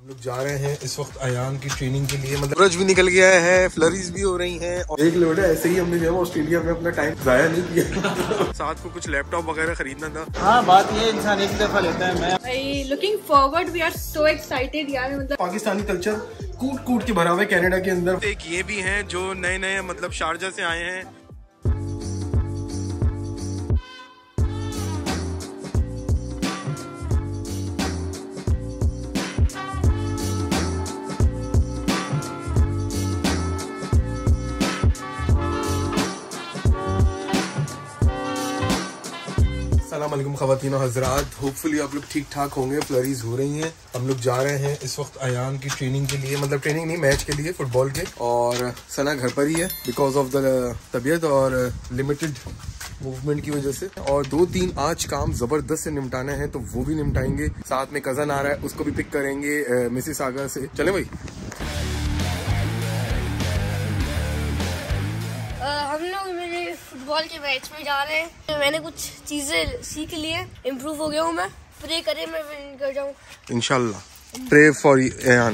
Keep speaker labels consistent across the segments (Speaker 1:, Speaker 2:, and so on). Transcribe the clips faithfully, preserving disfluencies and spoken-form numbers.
Speaker 1: हम लोग जा रहे हैं इस वक्त अयान की ट्रेनिंग के लिए। मतलब सूरज भी निकल गया है, फ्लरीज भी हो रही हैं और एक लोड है। ऐसे ही हमने जो है ऑस्ट्रेलिया में अपना टाइम जाया नहीं किया। साथ को कुछ लैपटॉप वगैरह खरीदना था। हाँ, बात ये इंसान एक दफा लेता है। मैं
Speaker 2: भाई looking forward, we are so excited यार। मतलब
Speaker 1: पाकिस्तानी कल्चर कूट कूट के भरा हुआ है कनाडा के अंदर। एक ये भी हैं जो नए नए मतलब शारजा से आए हैं। अस्सलामुअलैकुम ख़वातीन और हज़रात, होपफुली आप लोग ठीक ठाक होंगे। फ्लरीज हो रही हैं। हम लोग जा रहे हैं इस वक्त अयान की ट्रेनिंग के लिए, मतलब ट्रेनिंग नहीं, मैच के लिए, फुटबॉल के। और सना घर पर ही है बिकॉज ऑफ द तबीयत और लिमिटेड मूवमेंट की वजह से। और दो तीन आज काम जबरदस्त से निपटाने हैं तो वो भी निपटाएंगे। साथ में कजन आ रहा है, उसको भी पिक करेंगे मिसिसागा से। चले भाई।
Speaker 2: हम लोग मेरे फुटबॉल के मैच में जा रहे हैं। मैंने कुछ चीजें सीख ली है, इम्प्रूव हो गया हूँ मैं। प्रे करें मैं विन कर जाऊँ
Speaker 1: इंशाल्लाह। Pray for Ayan.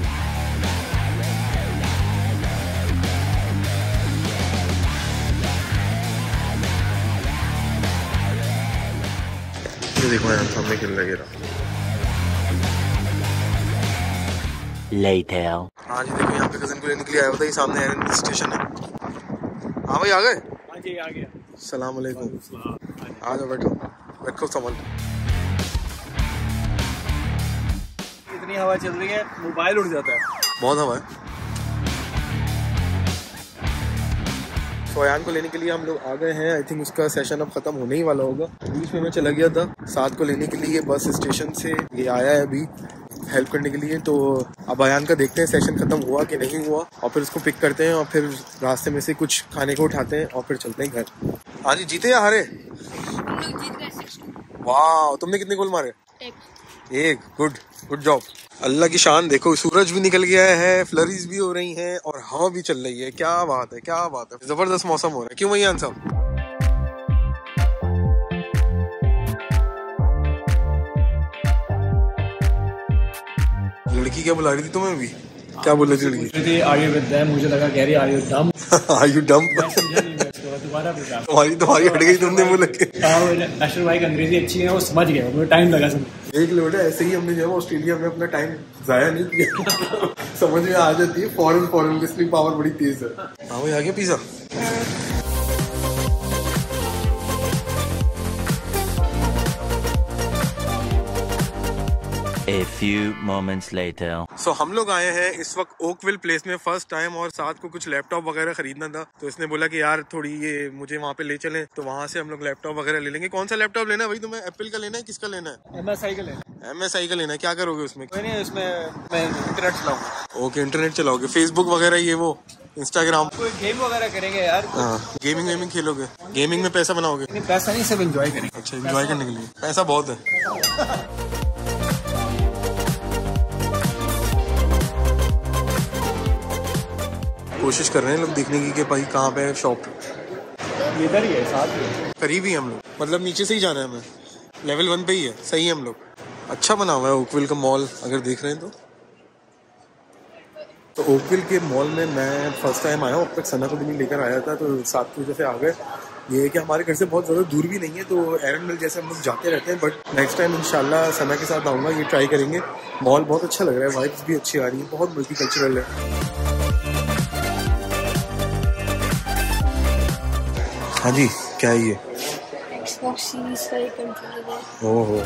Speaker 1: ये देखो अयान सामने खेल रहा है।
Speaker 3: Later.
Speaker 1: हाँ जी, देखो यहाँ पे कजन को लेने के लिए आया होता है। सामने एरन स्टेशन है। हाँ भाई, आ गए?
Speaker 4: हाँ जी, आ गया।
Speaker 1: सलाम अलैकुम। आ जाओ, बैठो बैठो संभल।
Speaker 4: इतनी हवा चल रही है, मोबाइल उड़ जाता है।
Speaker 1: बहुत हवा है। तो अयान को लेने के लिए हम लोग आ गए हैं। आई थिंक उसका सेशन अब खत्म होने ही वाला होगा। बीच में मैं चला गया था साथ को लेने के लिए बस स्टेशन से। ये आया है अभी हेल्प करने के लिए। तो अब अयान का देखते हैं सेशन खत्म हुआ कि नहीं हुआ, और फिर उसको पिक करते हैं और फिर रास्ते में से कुछ खाने को उठाते हैं और फिर चलते हैं घर। हाँ जी, जीते या हारे?
Speaker 2: हम लोग जीत गए।
Speaker 1: वाह, तुमने कितने गोल मारे?
Speaker 2: एक।
Speaker 1: एक। Good good job. अल्लाह की शान। देखो सूरज भी निकल गया है, फ्लरीज भी हो रही हैं और हवा भी चल रही है। क्या बात है, क्या बात है। जबरदस्त मौसम हो रहा है। क्यों भैया साहब? लड़की क्या बुला रही थी तुम्हें भी? क्या बोल रही थी लड़की?
Speaker 4: Are you with them? मुझे लगा कह रही are you dumb?
Speaker 1: Are you dumb?
Speaker 4: दोबारा
Speaker 1: तुम्हारी तुम्हारी हट गई तुमने बोल के।
Speaker 4: अशर भाई की अंग्रेजी अच्छी है, वो समझ गया, मुझे टाइम लगा समझ।
Speaker 1: एक लोड है। ऐसे ही हमने जो है ऑस्ट्रेलिया में अपना टाइम जाया नहीं किया। समझ में आ जाती है फॉरन फॉरन की स्लीप पावर बड़ी तेज है। हाँ भाई, आ गया pizza.
Speaker 3: A few moments later.
Speaker 1: So, हम लोग आए हैं इस वक्त ओकविल प्लेस में फर्स्ट टाइम, और साथ को कुछ लैपटॉप वगैरह खरीदना था। तो इसने बोला कि यार थोड़ी ये मुझे वहाँ पे ले चलें, तो वहाँ से हम लोग लैपटॉप वगैरह ले लेंगे। कौन सा लैपटॉप लेना है भाई तुम्हें? एप्पल का लेना है, किसका लेना है?
Speaker 4: एम एस आई का लेना।
Speaker 1: एम एस आई का लेना है। क्या करोगे उसमें?
Speaker 4: कोई नहीं, उसमें मैं इंटरनेट चलाऊंगा।
Speaker 1: ओके, इंटरनेट चलाओगे, फेसबुक वगैरह, ये वो इंस्टाग्राम।
Speaker 4: कोई गेम वगैरह करेंगे यार।
Speaker 1: हाँ, गेमिंग वेमिंग खेलोगे? गेमिंग में पैसा बनाओगे?
Speaker 4: नहीं, पैसा नहीं, सब एंजॉय करेंगे।
Speaker 1: अच्छा, एंजॉय करने के लिए पैसा बहुत है। कोशिश कर रहे हैं लोग देखने की कि भाई कहाँ पे है शॉप।
Speaker 4: इधर ही है, साथ में
Speaker 1: करीब ही हम लोग, मतलब नीचे से ही जाना है हमें। लेवल वन पे ही है। सही है हम लोग। अच्छा बना हुआ है ओकविल का मॉल, अगर देख रहे हैं तो। तो ओकविल के मॉल में मैं फर्स्ट टाइम आया हूँ। अब तक सना को भी नहीं लेकर आया था, तो सात की वजह से आ गए। ये है कि हमारे घर से बहुत ज़्यादा दूर भी नहीं है, तो एरन मिल जैसे हम लोग जाते रहते हैं। बट नेक्स्ट टाइम इंशाल्लाह सना के साथ आऊँगा, ये ट्राई करेंगे। मॉल बहुत अच्छा लग रहा है, वाइब्स भी अच्छी आ रही है, बहुत मल्टी कल्चरल है। हाँ जी, क्या है ये?
Speaker 2: Xbox Series का एक कंट्रोलर है।
Speaker 1: ओहो,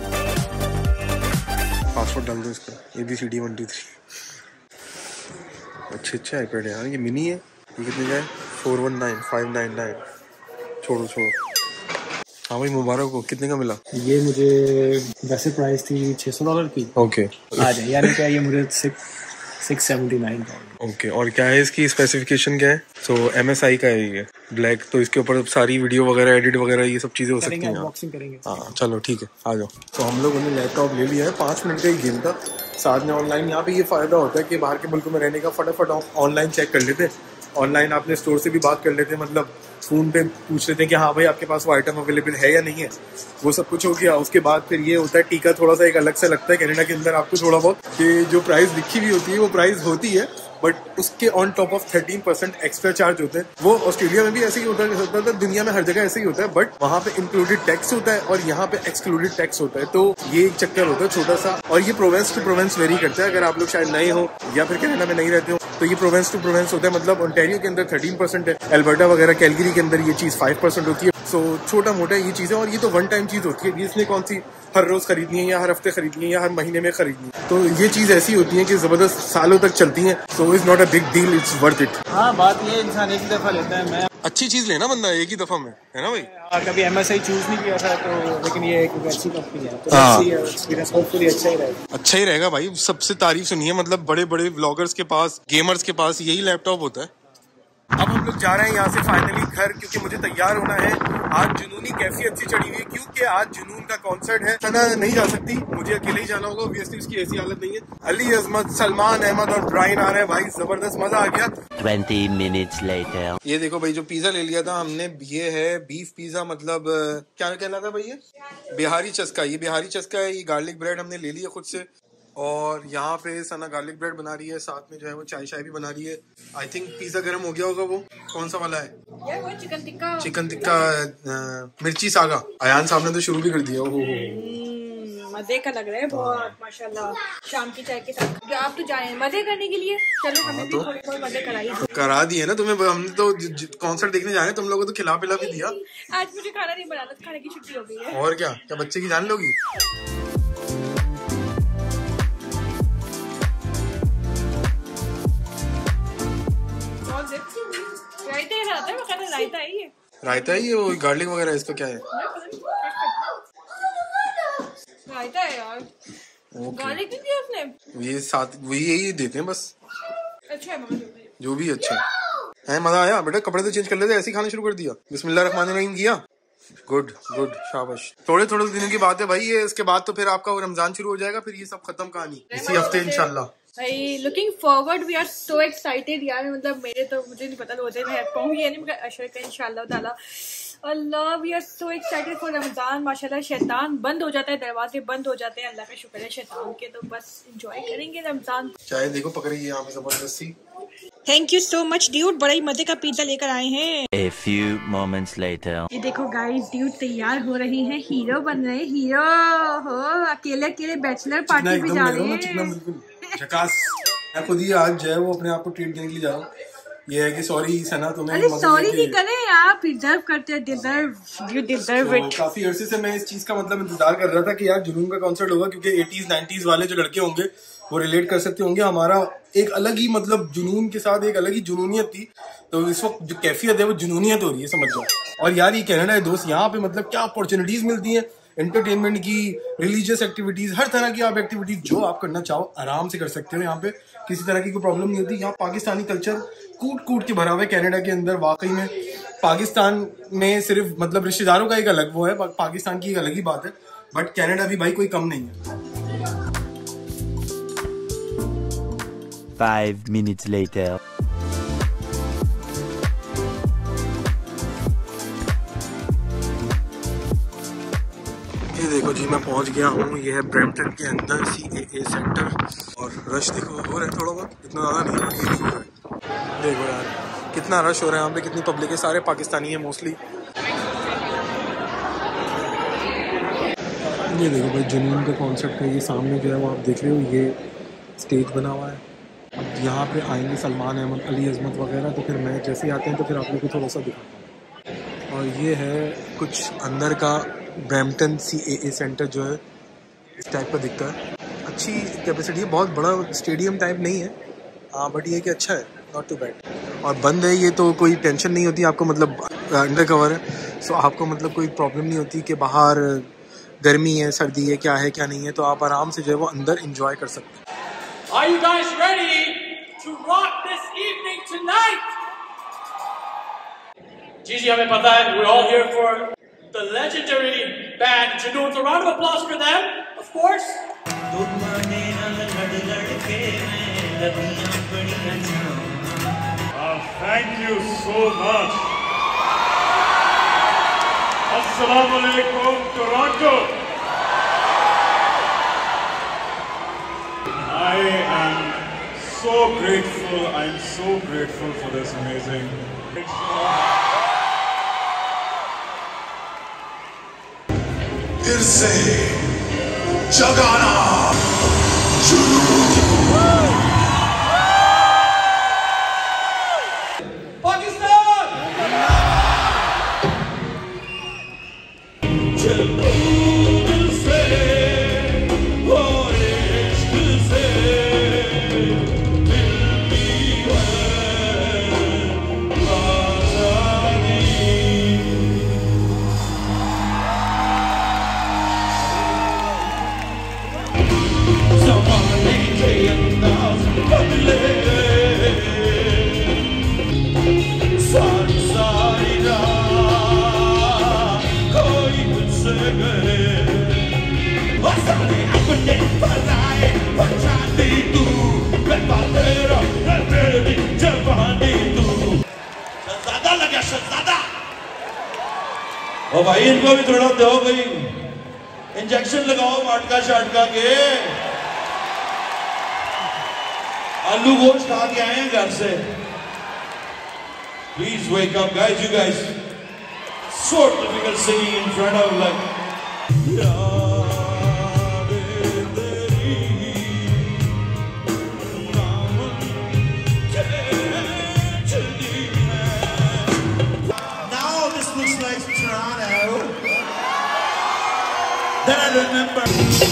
Speaker 1: पासवर्ड डाल दो इसका। A B C D one two three. अच्छा अच्छा आईपैड है यार। ये मिनी है। ये कितने का है? Four one nine five nine nine. छोड़ो छोड़ो। हाँ भाई, मुबारक हो। कितने का मिला?
Speaker 4: ये मुझे वैसे प्राइस थी छह सौ डॉलर की।
Speaker 1: ओके,
Speaker 4: आ जाए यानी क्या, ये मुझे six six seventy nine.
Speaker 1: Okay, और क्या है इसकी स्पेसिफिकेशन क्या है? सो एम एस आई का है ये ब्लैक, तो इसके ऊपर सारी वीडियो वगैरह एडिट वगैरह ये सब चीज़ें हो सकती हैं।
Speaker 4: अनबॉक्सिंग करेंगे।
Speaker 1: हाँ चलो ठीक है, आ जाओ। तो हम लोगों ने लैपटॉप ले लिया है। पाँच मिनट का ही गेम था। साथ में ऑनलाइन यहाँ पे ये फ़ायदा होता है कि बाहर के मुल्कों में रहने का फटाफट ऑनलाइन चेक कर लेते। ऑनलाइन आपने स्टोर से भी बात कर लेते, मतलब फोन पे पूछ लेते हैं कि हाँ भाई आपके पास वो आइटम अवेलेबल है या नहीं है। वो सब कुछ हो गया। उसके बाद फिर ये होता है टीका थोड़ा सा एक अलग से लगता है कनाडा के अंदर आपको थोड़ा बहुत, कि जो प्राइस लिखी हुई होती है वो प्राइस होती है, बट उसके on top of thirteen percent extra charge होते हैं। वो ऑस्ट्रेलिया में भी ऐसे ही होता है, दुनिया में हर जगह ऐसे ही होता है, बट वहाँ पे इंक्लूडेड टैक्स होता है और यहाँ पे एक्सक्लूडेड टैक्स होता है। तो ये एक चक्कर होता है छोटा सा, और ये प्रोवेंस टू प्रोवेंस वेरी करता है। अगर आप लोग शायद नए हो या फिर कनाडा में नहीं रहते हो तो ये प्रोवेंस टू प्रोवेंस होता है। मतलब ओंटारियो के अंदर थर्टीन परसेंट है, एल्बर्टा वगैरह कैलगरी के अंदर ये चीज फाइव परसेंट होती है। सो छोटा मोटा ये चीज है, और ये तो वन टाइम चीज होती है। इसने कौन सी हर रोज खरीदनी है या हर हफ्ते खरीदनी है या हर महीने में खरीदनी है। तो ये चीज ऐसी होती है कि जबरदस्त सालों तक चलती है। So is not a big deal, it's worth it.
Speaker 4: हाँ, बात ये इंसान एक ही दफा लेता है। मैं
Speaker 1: अच्छी चीज लेना बंदा एक ही दफा में, है ना भाई।
Speaker 4: हाँ, कभी एम एस आई चूज नहीं किया था, तो लेकिन ये एक अच्छी कंपनी है, तो एक्सपीरियंस होपफुली अच्छा ही रहेगा।
Speaker 1: अच्छा ही रहेगा भाई। सबसे तारीफ सुनी है, मतलब बड़े बड़े व्लॉगर्स के पास, गेमर्स के पास यही लैपटॉप होता है। अब हम लोग जा रहे हैं यहाँ से फाइनली घर, क्योंकि मुझे तैयार होना है। आज जुनूनी कैफियत सी चढ़ी हुई है, क्योंकि आज जुनून का कॉन्सर्ट है। सना नहीं जा सकती, मुझे अकेले ही जाना होगा। ऑब्वियसली उसकी ऐसी हालत नहीं है। अली अजमत, सलमान अहमद और ब्राइन आ रहे हैं। भाई जबरदस्त मजा आ गया।
Speaker 3: Twenty minutes later.
Speaker 1: ये देखो भाई, जो पिज्जा ले लिया था हमने, ये है बीफ पिज्जा। मतलब क्या कहलाता है भाई ये? बिहारी चस्का। ये बिहारी चस्का है। ये गार्लिक ब्रेड हमने ले लिया खुद से, और यहाँ पे सना गार्लिक ब्रेड बना रही है, साथ में जो है वो चाय चाय भी बना रही है। आई थिंक पिज्जा गर्म हो गया होगा। वो कौन सा वाला है?
Speaker 2: ये वो चिकन टिक्का।
Speaker 1: चिकन टिक्का मिर्ची सागा। अयान साहब ने तो शुरू भी कर दिया। ओहो,
Speaker 2: मजे का लग रहा है बहुत, माशाल्लाह। शाम की चाय के साथ आप तो जाए मजे करने के लिए। चलो हमें भी थोड़े बहुत मजे कराइए।
Speaker 1: करा दिए ना तुम्हें। हमने तो कॉन्सर्ट देखने जा रहे हैं, तुम लोगों को तो खिला पिला भी दिया।
Speaker 2: आज मुझे खाना नहीं बनाना, खाने की छुट्टी हो गई है।
Speaker 1: और क्या क्या बच्चे की जान लोगी? रायता है ये। रायता है ये, वो गार्लिक वगैरह, इसका क्या है?
Speaker 2: रायता है यार। गार्लिक नहीं दिया उसने।
Speaker 1: ये साथ वही यही देते हैं बस।
Speaker 2: अच्छा है मम्मा,
Speaker 1: जो भी अच्छा है। मजा आया बेटा? कपड़े तो चेंज कर लेते, ऐसे ही खाना शुरू कर दिया। बिस्मिल्लाह रहमान रहीम किया। गुड गुड, शाबाश। थोड़े थोड़े दिनों की बात है भाई ये। इसके बाद तो फिर आपका रमजान शुरू हो जाएगा, फिर ये सब खत्म कहानी इसी हफ्ते इंशाल्लाह।
Speaker 2: भाई looking forward, we are so excited यार। मतलब मेरे तो मुझे नहीं पता रोजे में कहूँगी या नहीं, मगर अशर का इंशाल्लाह ताला। अल्लाह, we are so excited for Ramzan. माशाल्लाह शैतान बंद हो जाता है, दरवाजे बंद हो जाते हैं। अल्लाह का शुक्र है शैतान के, तो बस एंजॉय करेंगे रमजान।
Speaker 1: चाय देखो पकड़ी है यहाँ पे जबरदस्ती।
Speaker 2: Thank you so much dude, बड़ा ही मजे का पिज्जा लेकर आए हैं।
Speaker 3: A few moments later.
Speaker 2: ये देखो गाइस, ड्यूड तैयार हो रही हैं, हीरो बन रहे हैं। हीरो हो, अकेले अकेले बैचलर पार्टी पे जा रहे हैं।
Speaker 1: मैं खुद ही आज जो है वो अपने आप को ट्रीट देने के लिए जा रहा हूँ। ये है कि सॉरी सना, तुम्हें
Speaker 2: अरे सॉरी नहीं करें, आप डिजर्व करते हैं। Deserve you deserve it.
Speaker 1: काफी अरसे से मैं इस चीज का मतलब इंतजार कर रहा था कि यार जुनून का कॉन्सर्ट होगा, क्योंकि एटीज़ नाइंटीज़ वाले जो लड़के होंगे वो रिलेट कर सकते होंगे। हमारा एक अलग ही मतलब जुनून के साथ एक अलग ही जुनूनियत थी। तो इस वक्त जो कैफियत है वो जुनूनियत हो रही है, समझ जाओ। और यार ये कनाडा है दोस्त, यहाँ पे मतलब क्या अपॉर्चुनिटीज मिलती हैं एंटरटेनमेंट की, रिलीजियस एक्टिविटीज, हर तरह की आप एक्टिविटीज जो आप करना चाहो आराम से कर सकते हो। यहाँ पे किसी तरह की कोई प्रॉब्लम नहीं होती। यहाँ पाकिस्तानी कल्चर कूट कूट के भरा हुआ है कनाडा के अंदर। वाकई में पाकिस्तान में सिर्फ मतलब रिश्तेदारों का एक अलग वो है, पाकिस्तान की एक अलग ही बात है, बट कनाडा भी भाई कोई कम नहीं है।
Speaker 3: Five minutes later.
Speaker 1: ये देखो जी, मैं पहुंच गया हूँ। ये है ब्रैम्पटन के अंदर सी ए ए सेंटर, और रश देखो हो रहा है थोड़ा बहुत, इतना ज़्यादा नहीं है, ये हो रहा है। देखो यार कितना रश हो रहा है यहाँ पे, कितनी पब्लिक है। सारे पाकिस्तानी है मोस्टली। ये देखो भाई, जुनून का कॉन्सेप्ट है। ये सामने जो है वो आप देख रहे हो, ये स्टेज बना हुआ है। अब यहाँ पे आएंगे सलमान अहमद, अली अजमत वगैरह, तो फिर मैं जैसे ही आते हैं तो फिर आप लोग को थोड़ा सा दिखाता हूँ। और ये है कुछ अंदर का ब्रैम्पटन सी ए ए सेंटर जो है, इस टाइप का दिखता है। अच्छी कैपेसिटी है, बहुत बड़ा स्टेडियम टाइप नहीं है हाँ, बट ये कि अच्छा है, नॉट टू बैड। और बंद है ये तो कोई टेंशन नहीं होती आपको, मतलब अंडर कवर है, सो आपको मतलब कोई प्रॉब्लम नहीं होती कि बाहर गर्मी है, सर्दी है, क्या है क्या नहीं है, तो आप आराम से जो है वो अंदर इंजॉय कर सकते हैं।
Speaker 5: Are you guys ready to rock this evening tonight? जी जी हमें पता है, we're all here for the legendary band Junoon. So round of applause for them, of course.
Speaker 6: Oh, thank you so much.
Speaker 5: Assalamu alaikum, Toronto. I am so grateful. I'm so grateful for this amazing.
Speaker 6: फिर से जगाना शुरू।
Speaker 7: और भाई इनको भी थोड़ा दो, कोई इंजेक्शन लगाओ माटका शाटका के। आलू गोश्त खा के आए हैं घर से। Please wake up guys, you guys so difficult singing in front of like now this looks like Toronto. Then I remember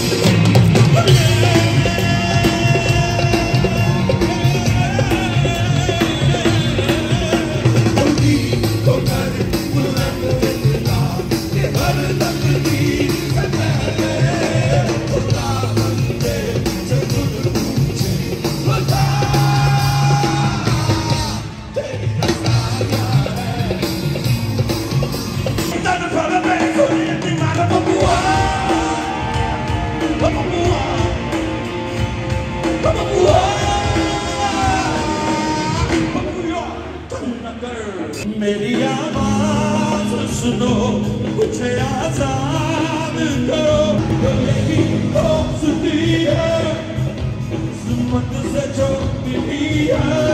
Speaker 7: मेरी आवाज सुनो, कुछ आजाद करो। मेरी दोस्ती है किस्मत से जो मिली है,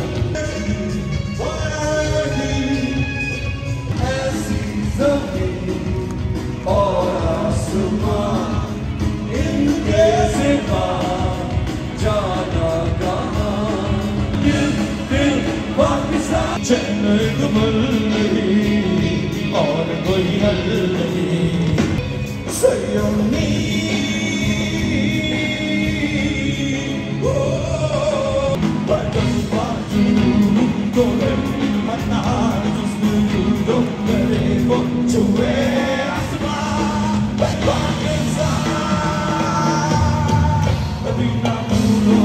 Speaker 7: ऐसी ज़मीन और आसमां, इनके सिवा जाना कहाँ। दिल दिल पाकिस्तान चैन कमल नहीं और कोई हल नहीं। सयोनी बदन बाजू को मना जुस्जू करे वो छुए आसमां। पाकिस्तान अभी ना भूलो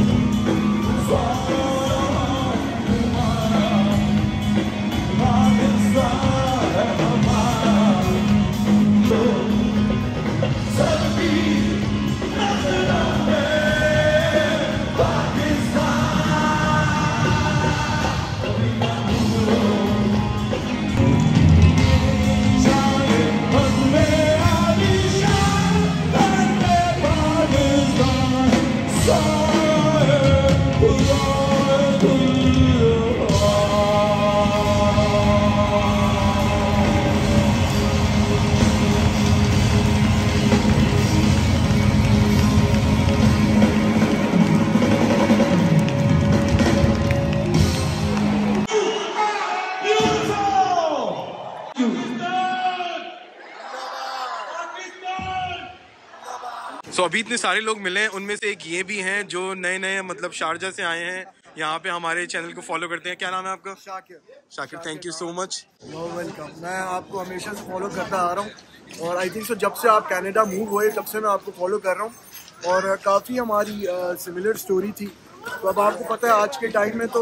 Speaker 1: तो अभी इतने सारे लोग मिले हैं, उनमें से एक ये भी हैं जो नए नए मतलब शारजा से आए हैं, यहाँ पे हमारे चैनल को फॉलो करते हैं। क्या नाम है आपका?
Speaker 8: Shakir.
Speaker 1: Shakir, thank you so much.
Speaker 8: No welcome. मैं आपको हमेशा से फॉलो करता आ रहा हूँ और आई थिंक सो जब से आप कनाडा मूव हुए तब से मैं आपको फॉलो कर रहा हूँ और काफ़ी हमारी सिमिलर स्टोरी थी। तो अब आपको पता है आज के टाइम में तो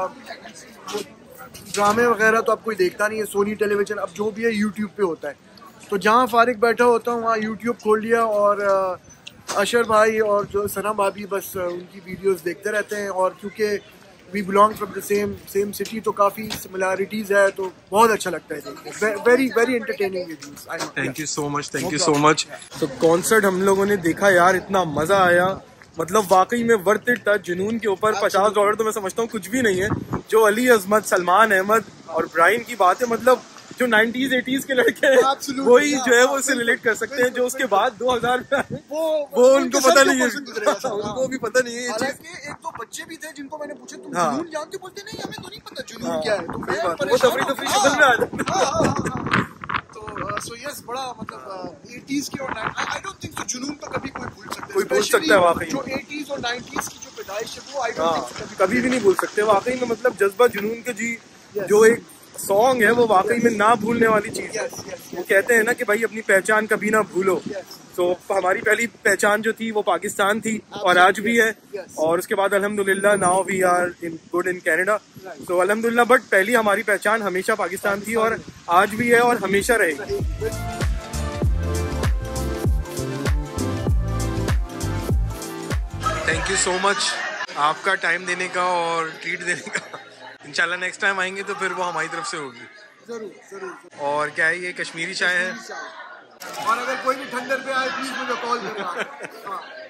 Speaker 8: ड्रामे वगैरह तो अब कोई देखता नहीं है, सोनी टेलीविज़न अब जो भी है यूट्यूब पे होता है। तो जहाँ फारिग बैठा होता हूँ वहाँ यूट्यूब खोल लिया और अशर भाई और जो सना भाभी बस उनकी वीडियोस देखते रहते हैं। और क्योंकि we belong from the same same city, तो काफ़ी सिमिलैरिटीज़ है, तो बहुत अच्छा लगता है। Very very entertaining.
Speaker 1: Thank you so much, thank you so much. तो कॉन्सर्ट हम लोगों ने देखा यार, इतना मजा आया, मतलब वाकई में वर्थ इट था। जुनून के ऊपर पचास डॉलर तो मैं समझता हूँ कुछ भी नहीं है। जो अली अजमत, सलमान अहमद और ब्राइन की बात है, मतलब जो नाइंटीज़ एटीज़ के लड़के हैं वही जो है वो उससे रिलेट कर सकते हैं। जो उसके बाद दो हज़ार में वो वो उनको पता नहीं है, उनको भी पता नहीं है ये चीज।
Speaker 8: एक दो बच्चे भी थे जिनको मैंने पूछा तुम
Speaker 1: हाँ।
Speaker 8: जुनून जानते, बोलते नहीं हमें तो नहीं पता जुनून क्या है। तो मैं
Speaker 1: वो तफरी तफरी शक्ल में आ जाता।
Speaker 8: तो सो यस, बड़ा मतलब एटीज़ की और आई डोंट थिंक सो जुनून तो कभी कोई भूल सकता है,
Speaker 1: कोई भूल सकता है वाकई।
Speaker 8: जो एटीज़ और नाइंटीज़ की जो पैदाइश है वो आई डोंट
Speaker 1: हाँ,
Speaker 8: थिंक
Speaker 1: कभी भी नहीं भूल सकते वाकई में। मतलब जज्बा जुनून के जी जो एक सॉन्ग है वो वाकई में ना भूलने वाली चीज है। वो कहते हैं ना कि भाई अपनी पहचान कभी ना भूलो। तो हमारी पहली पहचान जो थी वो पाकिस्तान थी और आज भी है, और उसके बाद अल्हम्दुलिल्लाह now we are in good in Canada. तो अल्हम्दुलिल्लाह, बट पहली हमारी पहचान हमेशा पाकिस्तान थी और आज भी है और हमेशा रहेगी। थैंक यू सो मच आपका टाइम देने का और ट्रीट देने का। इंशाल्लाह नेक्स्ट टाइम आएंगे तो फिर वो हमारी तरफ से होगी।
Speaker 8: जरूर जरूर।
Speaker 1: और क्या है, ये कश्मीरी चाय है।
Speaker 8: और अगर कोई भी ठंडर पे आए प्लीज मुझे कॉल करना।